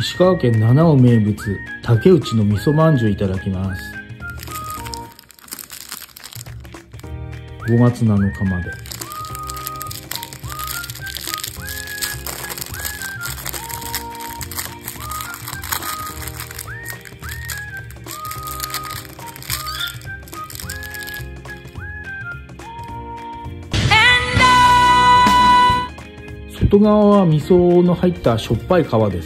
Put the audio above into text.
石川県七尾名物竹内の味噌まんじゅういただきます。5月7日まで。外側は味噌の入ったしょっぱい皮です。